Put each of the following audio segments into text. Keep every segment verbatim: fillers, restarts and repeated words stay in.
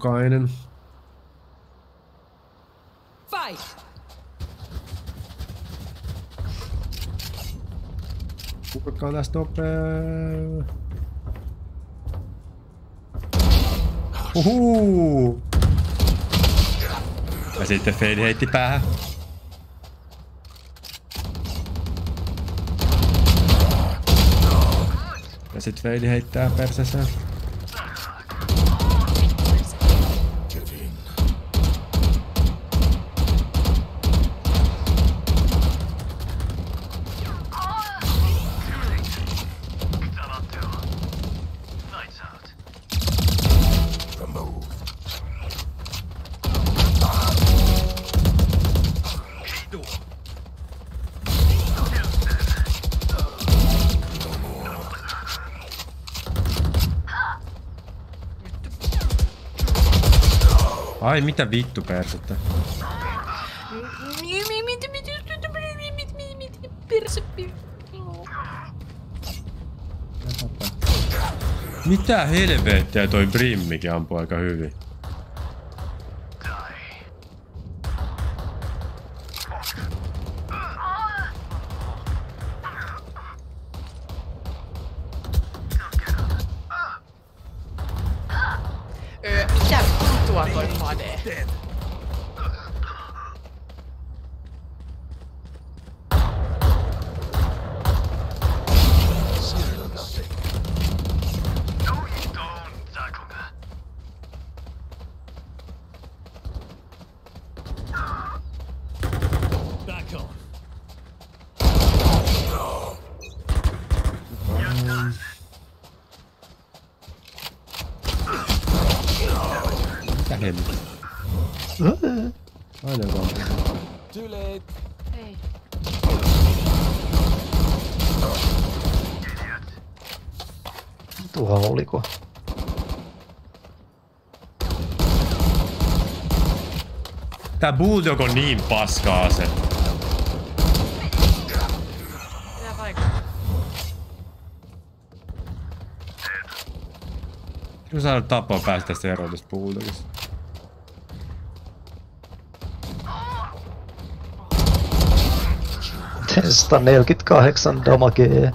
jokainen. Fight! Purkaa tästä nopea. Uhuu! Ja sitten Fade heitti päähän. Ja sit Fade heittää perseseen. Ai mitä vittu persettä? Mitä helvettiä toi Brimmikin ampuu aika hyvin. Öö, mitä vittua toi Fade? Mitä helvettiä? Aina vaan. Too late. Ei. Tuolla oliko? Tää Bulldog on niin paskaa se. Mitä vaikka? Kun saada tappaa päästä tästä eroon tästä Bulldogista. sata neljäkymmentäkahdeksan damagea.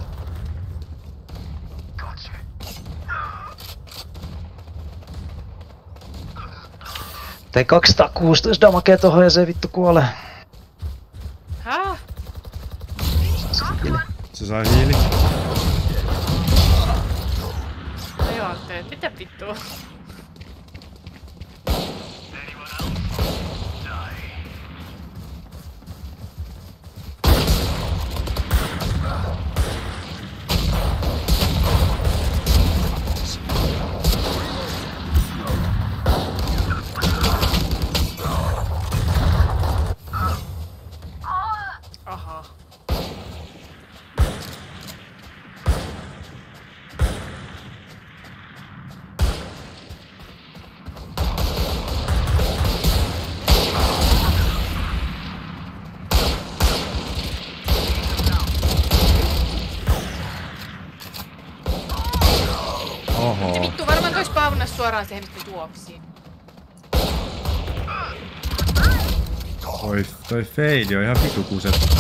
Tein kaksisataakuusitoista damagea tohon ja se vittu kuolee. Häh? Se sai hiili. Joo, teet. Mitä vittua? Aha. Oho. Se vittu varmaan toi spawnas suoraan siihen mistä juoksiin. Toi, toi Fade on ihan vitu kuset.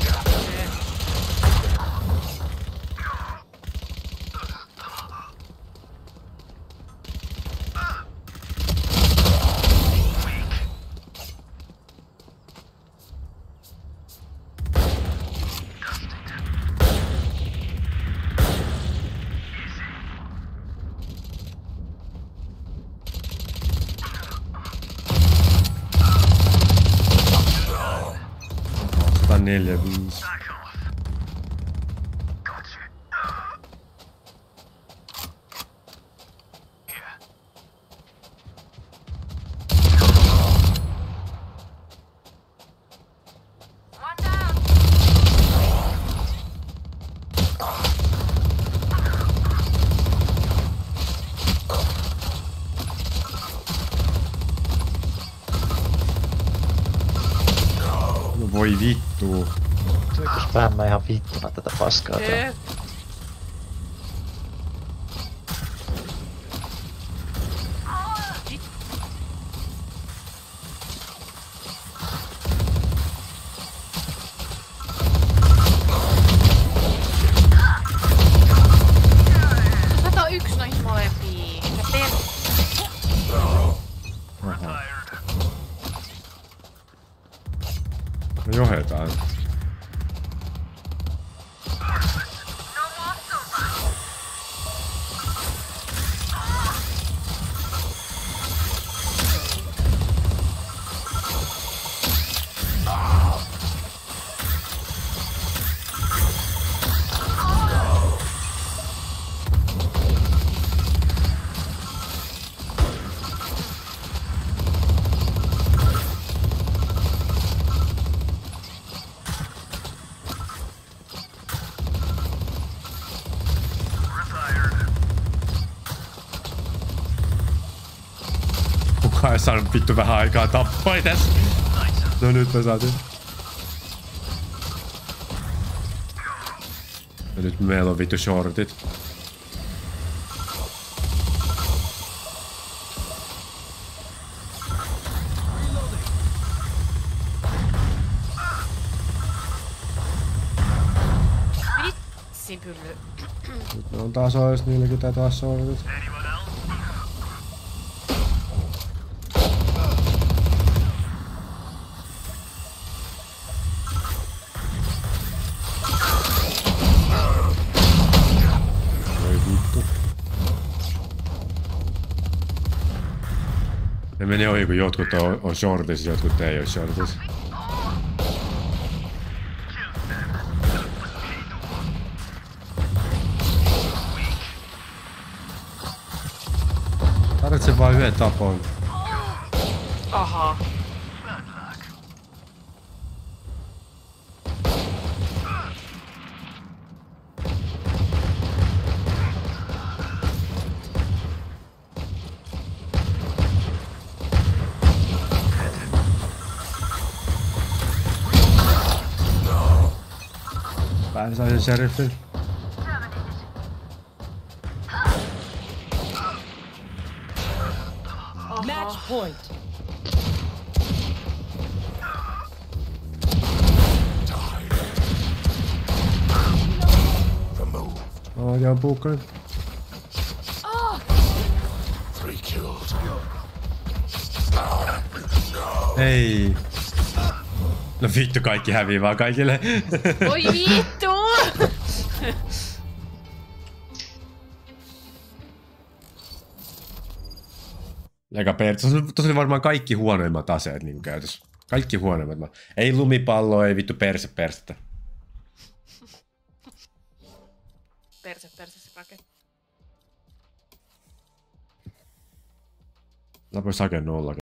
sata neljäkymmentäviisi. No voi vittu. Tuikos päämmä ihan vittuna tätä paskaa tää. Jep. Johetaan. Kukaan ei saanut vittu vähän aikaa tappoi tässä. No nyt me saatiin. Ja nyt meillä on vittu shortit. Vitsin pylly. Nyt ne on tasois, niilläkin tää taas shortit. Ne meni ohi, kun jotkut on, on shortissa, jotkut ei ole shortissa. Tarvitsen vain yhden tapon. Ahaa. Mä sain sen sheriffin. Match point. Oh, ja puukkonen. Three killed. Ei. No vittu, kaikki hävii vaan kaikille. Oi vittu! Eikä periaatteessa, tuossa oli varmaan kaikki huonoimmat aseet niin käytössä. Kaikki huonoimmat. Ei lumipalloa, ei vittu perse persettä. Perse, perse se pake. Sä vois hakea nolla.